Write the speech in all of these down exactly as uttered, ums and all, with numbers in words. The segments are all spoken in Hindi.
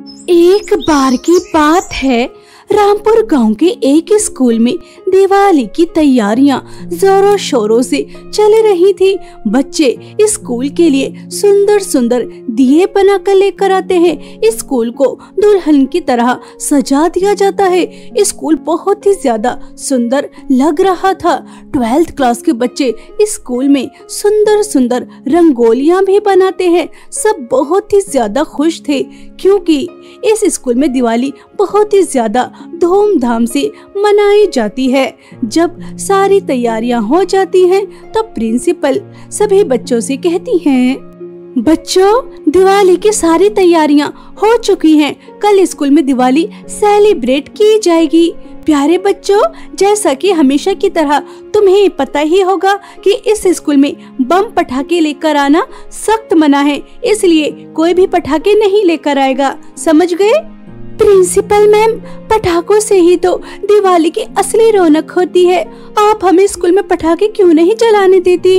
एक बार की बात है, रामपुर गांव के एक स्कूल में दिवाली की तैयारियां जोरों शोरों से चल रही थी। बच्चे स्कूल के लिए सुंदर सुंदर दिए बनाकर लेकर आते हैं। स्कूल को दुल्हन की तरह सजा दिया जाता है। स्कूल बहुत ही ज्यादा सुंदर लग रहा था। ट्वेल्थ क्लास के बच्चे स्कूल में सुंदर सुंदर रंगोलियां भी बनाते हैं। सब बहुत ही ज्यादा खुश थे क्योंकि इस स्कूल में दिवाली बहुत ही ज्यादा धूमधाम से मनाई जाती है। जब सारी तैयारियां हो जाती हैं, तो प्रिंसिपल सभी बच्चों से कहती हैं, बच्चों, दिवाली की सारी तैयारियां हो चुकी हैं। कल स्कूल में दिवाली सेलिब्रेट की जाएगी। प्यारे बच्चों, जैसा कि हमेशा की तरह तुम्हें पता ही होगा कि इस स्कूल में बम पटाखे लेकर आना सख्त मना है, इसलिए कोई भी पटाखे नहीं लेकर आएगा। समझ गए? प्रिंसिपल मैम, पटाखों से ही तो दिवाली की असली रौनक होती है। आप हमें स्कूल में पटाखे क्यों नहीं जलाने देती?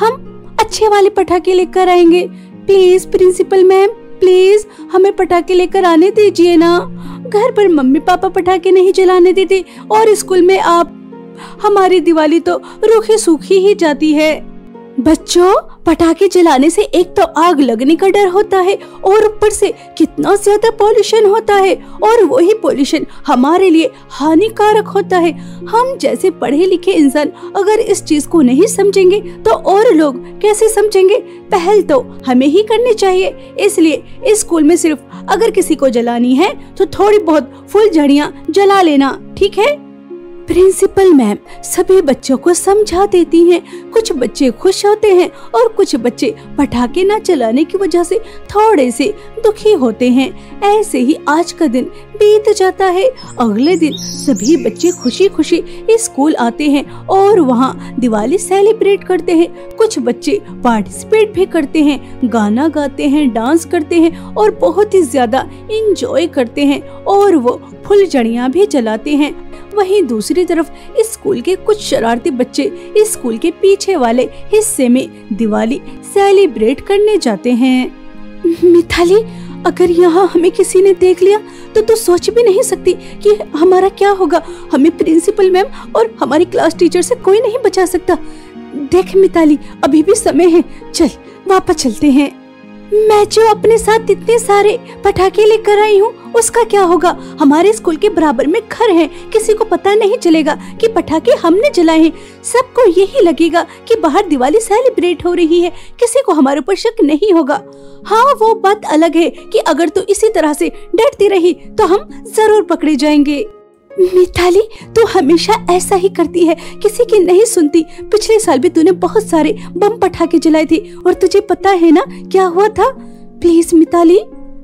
हम अच्छे वाले पटाखे लेकर आएंगे। प्लीज प्रिंसिपल मैम, प्लीज हमें पटाखे लेकर आने दीजिए ना। घर पर मम्मी पापा पटाखे नहीं जलाने देते और स्कूल में आप, हमारी दिवाली तो रूखी सूखी ही जाती है। बच्चों, पटाखे जलाने से एक तो आग लगने का डर होता है और ऊपर से कितना ज्यादा पॉल्यूशन होता है, और वही पॉल्यूशन हमारे लिए हानिकारक होता है। हम जैसे पढ़े लिखे इंसान अगर इस चीज को नहीं समझेंगे तो और लोग कैसे समझेंगे? पहल तो हमें ही करनी चाहिए। इसलिए इस स्कूल में सिर्फ अगर किसी को जलानी है तो थोड़ी बहुत फुलझड़ियां जला लेना, ठीक है? प्रिंसिपल मैम सभी बच्चों को समझा देती हैं। कुछ बच्चे खुश होते हैं और कुछ बच्चे पटाखे न चलाने की वजह से थोड़े से दुखी होते हैं। ऐसे ही आज का दिन बीत जाता है। अगले दिन सभी बच्चे खुशी खुशी स्कूल आते हैं और वहाँ दिवाली सेलिब्रेट करते हैं। कुछ बच्चे पार्टिसिपेट भी करते हैं, गाना गाते हैं, डांस करते हैं और बहुत ही ज्यादा इंजॉय करते हैं, और वो फुलझड़ियां भी जलाते हैं। वहीं दूसरी तरफ स्कूल के कुछ शरारती बच्चे स्कूल के पीछे वाले हिस्से में दिवाली सेलिब्रेट करने जाते हैं। मिताली, अगर यहाँ हमें किसी ने देख लिया तो तू सोच भी नहीं सकती कि हमारा क्या होगा। हमें प्रिंसिपल मैम और हमारी क्लास टीचर से कोई नहीं बचा सकता। देख मिताली, अभी भी समय है, चल वापस चलते हैं। मैं जो अपने साथ इतने सारे पटाखे लेकर आई हूँ, उसका क्या होगा? हमारे स्कूल के बराबर में घर है, किसी को पता नहीं चलेगा कि पटाखे हमने जलाए हैं। सबको यही लगेगा कि बाहर दिवाली सेलिब्रेट हो रही है, किसी को हमारे ऊपर शक नहीं होगा। हाँ, वो बात अलग है कि अगर तू इसी तरह से डरती रही तो हम जरूर पकड़े जाएंगे। मिताली, तू हमेशा ऐसा ही करती है, किसी की नहीं सुनती। पिछले साल भी तूने बहुत सारे बम पटाखे जलाए थे और तुझे पता है ना क्या हुआ था? प्लीज मिताली,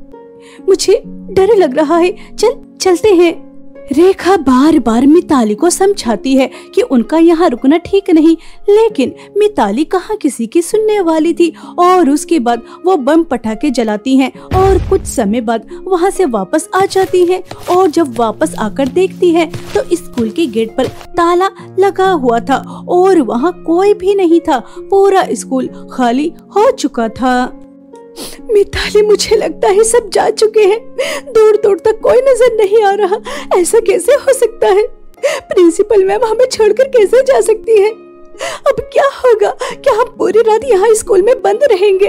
मुझे डर लग रहा है, चल चलते हैं। रेखा बार बार मिताली को समझाती है कि उनका यहाँ रुकना ठीक नहीं, लेकिन मिताली कहाँ किसी की सुनने वाली थी। और उसके बाद वो बम पटाखे जलाती हैं और कुछ समय बाद वहाँ से वापस आ जाती हैं। और जब वापस आकर देखती है तो स्कूल के गेट पर ताला लगा हुआ था और वहाँ कोई भी नहीं था। पूरा स्कूल खाली हो चुका था। मिताली, मुझे लगता है सब जा चुके हैं। दूर दूर तक कोई नजर नहीं आ रहा। ऐसा कैसे हो सकता है? प्रिंसिपल मैम हमें छोड़कर कैसे जा सकती है? अब क्या होगा? क्या हम पूरी रात यहाँ स्कूल में बंद रहेंगे?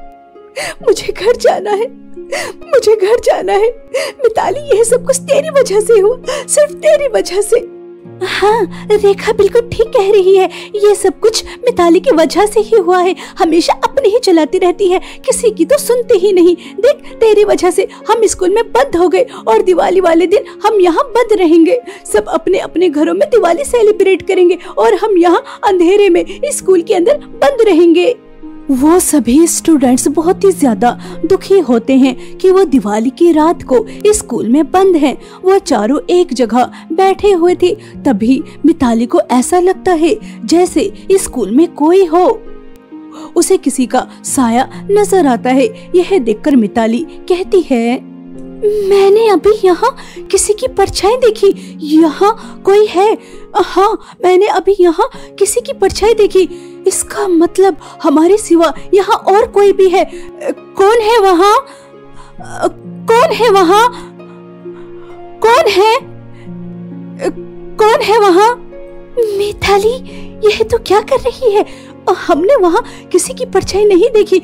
मुझे घर जाना है, मुझे घर जाना है। मिताली, यह सब कुछ तेरी वजह से हुआ, सिर्फ तेरी वजह से। हाँ, रेखा बिल्कुल ठीक कह रही है। ये सब कुछ मिताली की वजह से ही हुआ है। हमेशा अपनी ही चलाती रहती है, किसी की तो सुनती ही नहीं। देख, तेरी वजह से हम स्कूल में बंद हो गए और दिवाली वाले दिन हम यहाँ बंद रहेंगे। सब अपने अपने घरों में दिवाली सेलिब्रेट करेंगे और हम यहाँ अंधेरे में स्कूल के अंदर बंद रहेंगे। वो सभी स्टूडेंट्स बहुत ही ज्यादा दुखी होते हैं कि वो दिवाली की रात को स्कूल में बंद हैं। वो चारों एक जगह बैठे हुए थे। तभी मिताली को ऐसा लगता है जैसे स्कूल में कोई हो। उसे किसी का साया नजर आता है। यह देखकर मिताली कहती है, मैंने अभी यहाँ किसी की परछाई देखी। यहाँ कोई है? हाँ, मैंने अभी यहाँ किसी की परछाई देखी। इसका मतलब हमारे सिवा यहाँ और कोई भी है। कौन है वहाँ? कौन कौन है वहाँ? कौन है? कौन है वहाँ? मिताली, यह तो क्या कर रही है? हमने वहाँ किसी की परछाई नहीं देखी।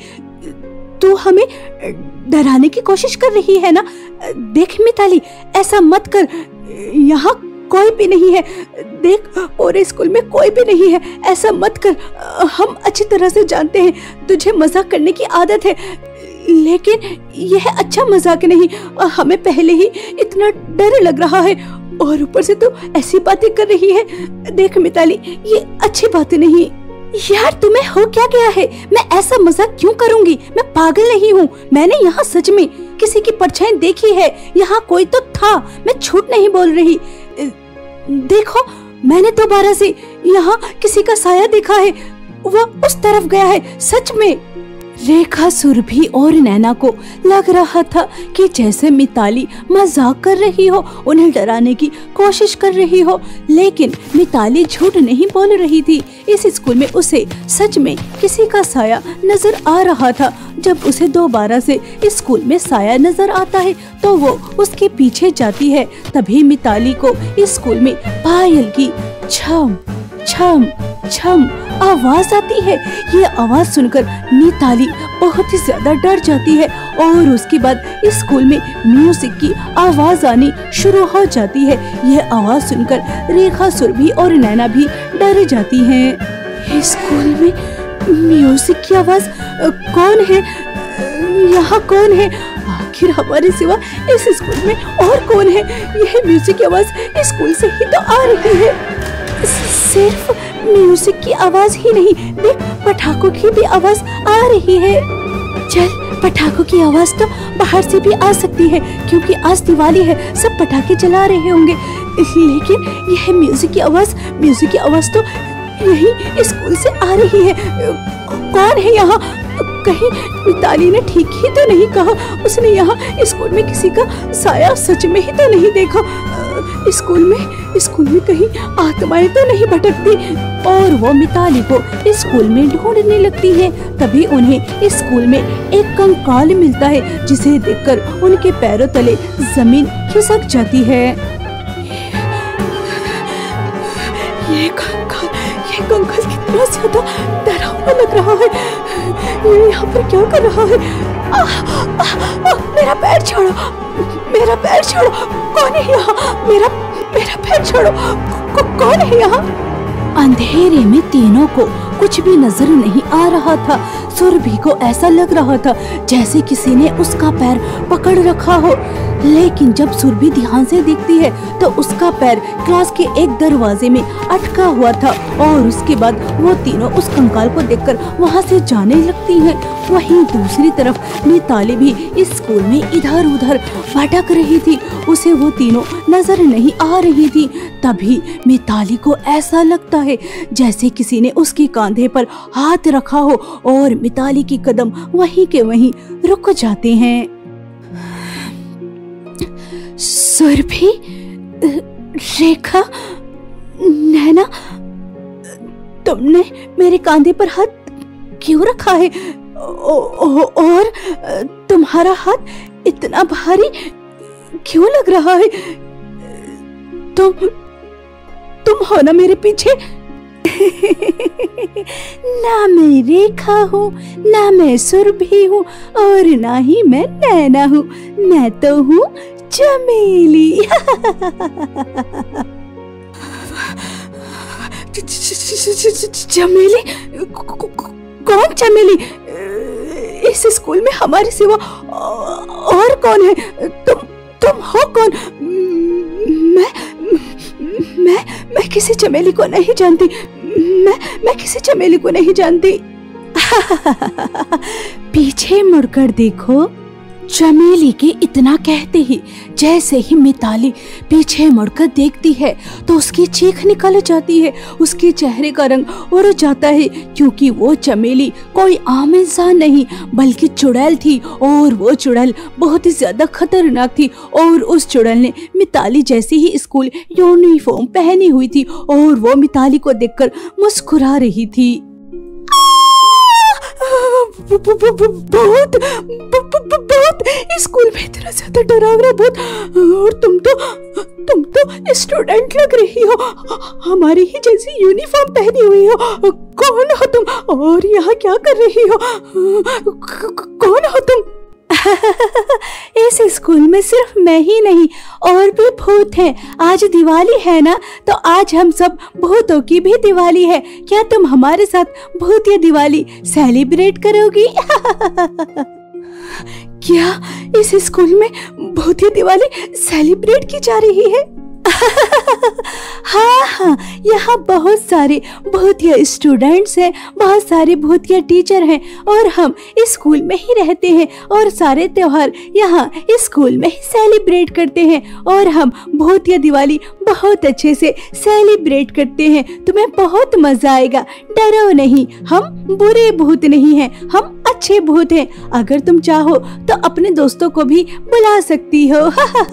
तू हमें डराने की कोशिश कर रही है ना? देख मिताली, ऐसा मत कर। यहाँ कोई भी नहीं है। देख, पूरे स्कूल में कोई भी नहीं है। ऐसा मत कर। हम अच्छी तरह से जानते हैं तुझे मजाक करने की आदत है, लेकिन यह अच्छा मजाक नहीं। हमें पहले ही इतना डर लग रहा है और ऊपर से तू ऐसी बातें कर रही है। देख मिताली, ये अच्छी बात नहीं। यार, तुम्हें हो क्या गया है? मैं ऐसा मजाक क्यों करूंगी? मैं पागल नहीं हूँ। मैंने यहाँ सच में किसी की परछाई देखी है। यहाँ कोई तो था, मैं झूठ नहीं बोल रही। देखो, मैंने दोबारा से यहाँ किसी का साया देखा है। वो उस तरफ गया है, सच में। रेखा, सुरभि और नैना को लग रहा था कि जैसे मिताली मजाक कर रही हो, उन्हें डराने की कोशिश कर रही हो, लेकिन मिताली झूठ नहीं बोल रही थी। इस स्कूल में उसे सच में किसी का साया नजर आ रहा था। जब उसे दोबारा से स्कूल में साया नजर आता है तो वो उसके पीछे जाती है। तभी मिताली को इस स्कूल में पायल की छम छम छम आवाज आती है। ये आवाज सुनकर मिताली बहुत ही ज्यादा डर जाती है और उसके बाद इस स्कूल में म्यूजिक की आवाज आनी शुरू हो जाती है। यह आवाज सुनकर रेखा, सुरभि और नैना भी डर जाती हैं। इस स्कूल में म्यूजिक की आवाज? कौन है यहाँ? कौन है? आखिर हमारे सिवा इस स्कूल में और कौन है? यह म्यूजिक की आवाज इस स्कूल से ही तो आ रही है। सिर्फ म्यूजिक की आवाज ही नहीं, देख, पटाखों की भी आवाज आ रही है। चल, पटाखों की आवाज तो बाहर से भी आ सकती है, क्योंकि आज दिवाली है, सब पटाखे जला रहे होंगे। लेकिन यह म्यूजिक की आवाज म्यूजिक की आवाज तो यही स्कूल से आ रही है। कौन है यहाँ? कहीं मिताली ने ठीक ही तो नहीं कहा? उसने यहाँ स्कूल में किसी का साया सच में ही तो नहीं देखा? स्कूल में स्कूल में कहीं आत्माएं तो नहीं भटकती? और वो मिताली को स्कूल में ढूंढने लगती है। तभी उन्हें स्कूल में एक कंकाल मिलता है, जिसे देखकर उनके पैरों तले जमीन खिसक जाती है। ये कंकाल ये कंकाल कितना ज्यादा डरावना लग रहा है। ये यहाँ पर क्या कर रहा है? आ, आ, आ, मेरा पैर छोड़ो, मेरा पैर छोड़ो। कौन है यहाँ? मेरा मेरा पैर छोड़ो। कौन है यहाँ? अंधेरे में तीनों को कुछ भी नजर नहीं आ रहा था। सुरभि को ऐसा लग रहा था जैसे किसी ने उसका पैर पकड़ रखा हो, लेकिन जब सुरभि ध्यान से देखती है तो उसका पैर क्लास के एक दरवाजे में अटका हुआ था। और उसके बाद वो तीनों उस कंकाल को देखकर वहां से जाने लगती हैं। वहीं दूसरी तरफ मिताली भी इस स्कूल में इधर उधर भटक रही थी। उसे वो तीनों नजर नहीं आ रही थी। तभी मिताली को ऐसा लगता है जैसे किसी ने उसके कंधे पर हाथ रखा हो और मिताली के कदम वहीं के वहीं रुक जाते हैं। सुरभि, रेखा, नैना, तुमने मेरे कंधे पर हाथ क्यों रखा है? ओ, ओ, और तुम्हारा हाथ इतना भारी क्यों लग रहा है? तुम तुम हो ना मेरे पीछे? ना मैं रेखा हूँ, ना मैं सुरभि हूँ, और ना ही मैं नैना हूँ। मैं तो हूँ चमेली। चमेली? कौन चमेली? इस स्कूल में हमारे सिवा और कौन है? तुम तुम हो कौन? मैं मैं मैं किसी चमेली को नहीं जानती। मैं मैं किसी चमेली को नहीं जानती। पीछे मुड़कर देखो। चमेली के इतना कहते ही जैसे ही मिताली पीछे मुड़कर देखती है तो उसकी चीख निकल जाती है। उसके चेहरे का रंग उड़ जाता है, क्योंकि वो चमेली कोई आम इंसान नहीं बल्कि चुड़ैल थी। और वो चुड़ैल बहुत ही ज्यादा खतरनाक थी। और उस चुड़ैल ने मिताली जैसी ही स्कूल यूनिफॉर्म पहनी हुई थी और वो मिताली को देखकर मुस्कुरा रही थी। बहुत बहुत स्कूल में इतना ज्यादा डरावना भूत, और तुम तो तुम तो स्टूडेंट लग रही हो, हमारी ही जैसी यूनिफॉर्म पहनी हुई हो। कौन हो तुम और यहाँ क्या कर रही हो? कौन हो तुम? इस स्कूल में सिर्फ मैं ही नहीं और भी भूत हैं। आज दिवाली है ना, तो आज हम सब भूतों की भी दिवाली है। क्या तुम हमारे साथ भूतिया दिवाली सेलिब्रेट करोगी? क्या इस स्कूल में भूतिया दिवाली सेलिब्रेट की जा रही है? हाँ हाँ, यहाँ बहुत सारे भूतिया स्टूडेंट्स हैं, बहुत सारे भूतिया टीचर हैं, और हम इस स्कूल में ही रहते हैं और सारे त्योहार यहाँ इस स्कूल में ही सेलिब्रेट करते हैं, और हम भूतिया दिवाली बहुत अच्छे से सेलिब्रेट करते हैं। तुम्हें बहुत मजा आएगा, डरो नहीं, हम बुरे भूत नहीं हैं, हम अच्छे भूत हैं। अगर तुम चाहो तो अपने दोस्तों को भी बुला सकती हो।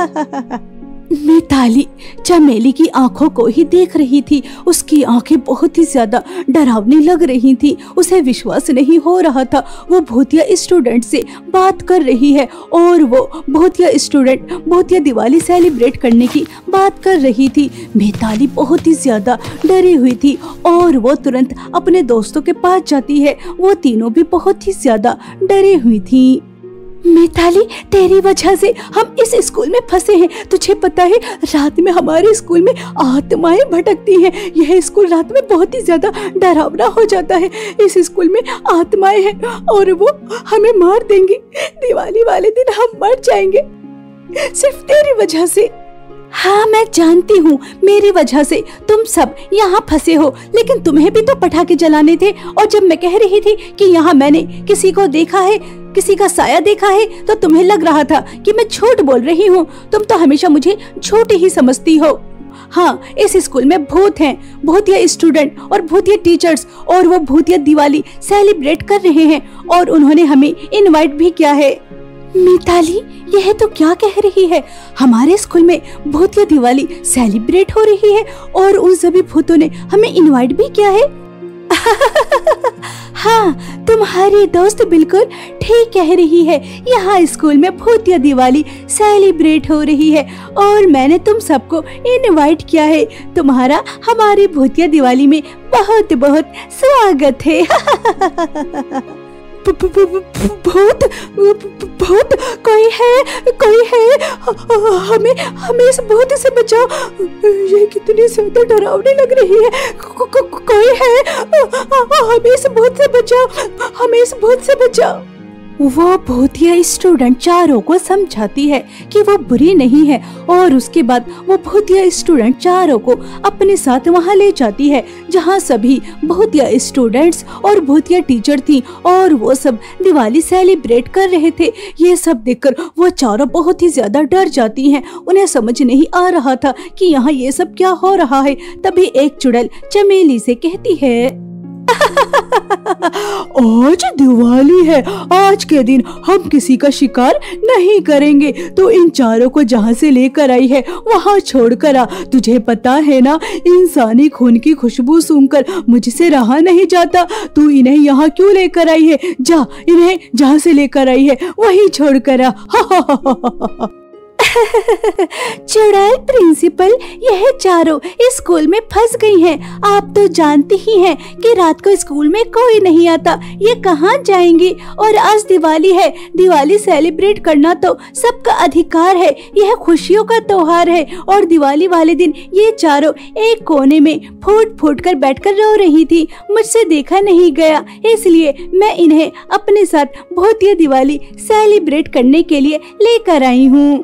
मिताली चमेली की आंखों को ही देख रही थी। उसकी आंखें बहुत ही ज्यादा डरावनी लग रही थी। उसे विश्वास नहीं हो रहा था, वो भूतिया स्टूडेंट से बात कर रही है और वो भूतिया स्टूडेंट भूतिया दिवाली सेलिब्रेट करने की बात कर रही थी। मिताली बहुत ही ज्यादा डरी हुई थी और वो तुरंत अपने दोस्तों के पास जाती है। वो तीनों भी बहुत ही ज्यादा डरी हुई थी। मिताली, तेरी वजह से हम इस स्कूल में फंसे हैं। तुझे पता है, रात में हमारे स्कूल में आत्माएं भटकती हैं। यह स्कूल रात में बहुत ही ज्यादा डरावना हो जाता है। इस स्कूल में आत्माएं हैं और वो हमें मार देंगी। दिवाली वाले दिन हम मर जाएंगे सिर्फ तेरी वजह से। हाँ, मैं जानती हूँ, मेरी वजह से तुम सब यहाँ फंसे हो, लेकिन तुम्हें भी तो पटाखे जलाने थे। और जब मैं कह रही थी कि यहाँ मैंने किसी को देखा है, किसी का साया देखा है, तो तुम्हें लग रहा था कि मैं झूठ बोल रही हूँ। तुम तो हमेशा मुझे झूठी ही समझती हो। हाँ, इस स्कूल में भूत हैं, भूतिया स्टूडेंट और भूतिया टीचर्स, और वो भूतिया दिवाली सेलिब्रेट कर रहे हैं और उन्होंने हमें इनवाइट भी किया है। मिताली, यह तो क्या कह रही है? हमारे स्कूल में भूतिया दिवाली सेलिब्रेट हो रही है और उन सभी भूतों ने हमें इनवाइट भी किया है। हाँ, तुम्हारी दोस्त बिल्कुल ठीक कह रही है। यहाँ स्कूल में भूतिया दिवाली सेलिब्रेट हो रही है और मैंने तुम सबको इनवाइट किया है। तुम्हारा हमारी भूतिया दिवाली में बहुत बहुत स्वागत है। भूत भूत कोई है, कोई है, हमें हमें इस भूत से बचाओ। ये कितनी ज्यादा डरावनी लग रही है। को, को, कोई है, हमें इस भूत से बचाओ, हमें इस भूत से बचाओ। वो भूतिया स्टूडेंट चारों को समझाती है कि वो बुरी नहीं है, और उसके बाद वो भूतिया स्टूडेंट चारों को अपने साथ वहाँ ले जाती है जहाँ सभी भूतिया स्टूडेंट्स और भूतिया टीचर थी और वो सब दिवाली सेलिब्रेट कर रहे थे। ये सब देखकर वो चारों बहुत ही ज्यादा डर जाती हैं। उन्हें समझ नहीं आ रहा था कि यहाँ ये सब क्या हो रहा है। तभी एक चुड़ैल चमेली से कहती है, आज दिवाली है, आज के दिन हम किसी का शिकार नहीं करेंगे, तो इन चारों को जहाँ से लेकर आई है वहाँ छोड़कर आ। तुझे पता है ना, इंसानी खून की खुशबू सूंघकर मुझसे रहा नहीं जाता। तू इन्हें यहाँ क्यों लेकर आई है? जा, इन्हें जहाँ से लेकर आई है वहीं छोड़कर आ। चुड़ैल प्रिंसिपल, यह चारों स्कूल में फंस गई हैं। आप तो जानती ही हैं कि रात को स्कूल में कोई नहीं आता, ये कहाँ जाएंगी? और आज दिवाली है, दिवाली सेलिब्रेट करना तो सबका अधिकार है। यह खुशियों का त्योहार है और दिवाली वाले दिन ये चारों एक कोने में फूट फूट कर बैठकर रो रही थी। मुझसे देखा नहीं गया, इसलिए मैं इन्हें अपने साथ भूतिया दिवाली सेलिब्रेट करने के लिए लेकर आई हूँ।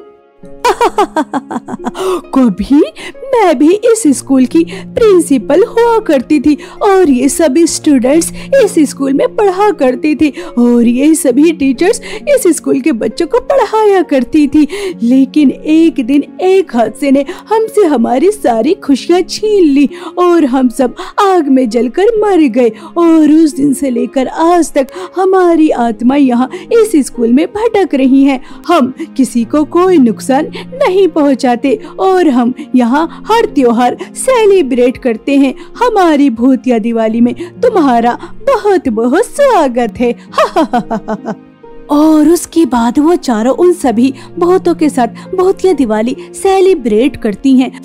कभी मैं भी इस स्कूल की प्रिंसिपल हुआ करती थी और ये सभी स्टूडेंट्स इस स्कूल में पढ़ा करते थे और ये सभी टीचर्स इस स्कूल के बच्चों को पढ़ाया करती थी। लेकिन एक दिन एक हादसे ने हमसे हमारी सारी खुशियां छीन ली और हम सब आग में जलकर मर गए। और उस दिन से लेकर आज तक हमारी आत्मा यहाँ इस स्कूल में भटक रही है। हम किसी को कोई नुकसान नहीं पहुंचाते और हम यहाँ हर त्योहार सेलिब्रेट करते हैं। हमारी भूतिया दिवाली में तुम्हारा बहुत बहुत स्वागत है। हा हा हा हा हा। और उसके बाद वो चारों उन सभी भूतों के साथ भूतिया दिवाली सेलिब्रेट करती हैं।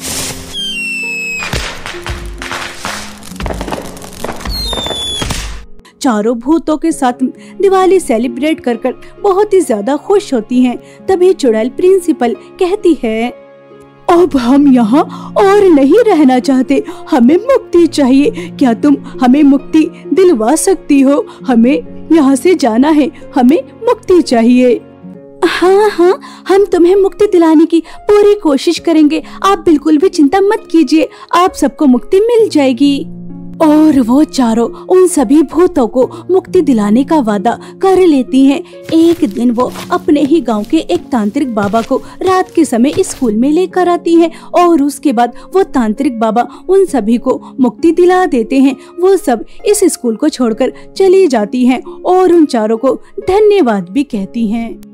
चारों भूतों के साथ दिवाली सेलिब्रेट कर कर बहुत ही ज्यादा खुश होती हैं। तभी चुड़ैल प्रिंसिपल कहती है, अब हम यहाँ और नहीं रहना चाहते, हमें मुक्ति चाहिए। क्या तुम हमें मुक्ति दिलवा सकती हो? हमें यहाँ से जाना है, हमें मुक्ति चाहिए। हाँ हाँ, हम तुम्हें मुक्ति दिलाने की पूरी कोशिश करेंगे। आप बिल्कुल भी चिंता मत कीजिए, आप सबको मुक्ति मिल जाएगी। और वो चारों उन सभी भूतों को मुक्ति दिलाने का वादा कर लेती हैं। एक दिन वो अपने ही गांव के एक तांत्रिक बाबा को रात के समय स्कूल में लेकर आती हैं और उसके बाद वो तांत्रिक बाबा उन सभी को मुक्ति दिला देते हैं। वो सब इस स्कूल को छोड़कर चली जाती हैं और उन चारों को धन्यवाद भी कहती हैं।